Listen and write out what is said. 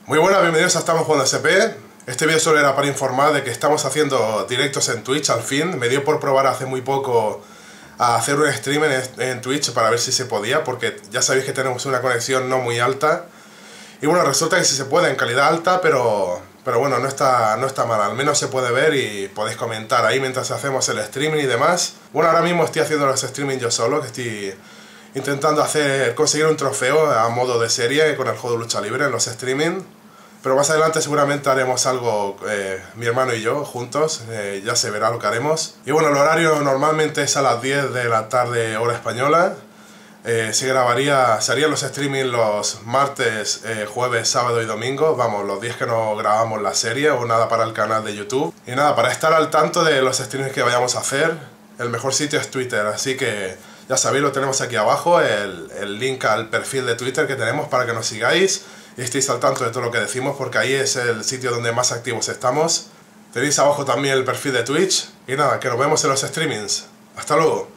Muy buenas, bienvenidos a Estamos Jugando SP. Este vídeo solo era para informar de que estamos haciendo directos en Twitch al fin. Me dio por probar hace muy poco a hacer un stream en Twitch para ver si se podía, porque ya sabéis que tenemos una conexión no muy alta. Y bueno, resulta que sí se puede en calidad alta, pero bueno, no está mal. Al menos se puede ver y podéis comentar ahí mientras hacemos el streaming y demás. Bueno, ahora mismo estoy haciendo los streaming yo solo, que estoy intentando conseguir un trofeo a modo de serie con el juego de lucha libre en los streaming. Pero más adelante seguramente haremos algo, mi hermano y yo, juntos, ya se verá lo que haremos. Y bueno, el horario normalmente es a las 10 de la tarde, hora española. Se harían los streaming los martes, jueves, sábado y domingo. Vamos, los días que no grabamos la serie o nada para el canal de YouTube. Y nada, para estar al tanto de los streamings que vayamos a hacer, el mejor sitio es Twitter. Así que ya sabéis, lo tenemos aquí abajo, el link al perfil de Twitter que tenemos para que nos sigáis y estéis al tanto de todo lo que decimos, porque ahí es el sitio donde más activos estamos. Tenéis abajo también el perfil de Twitch. Y nada, que nos vemos en los streamings. Hasta luego.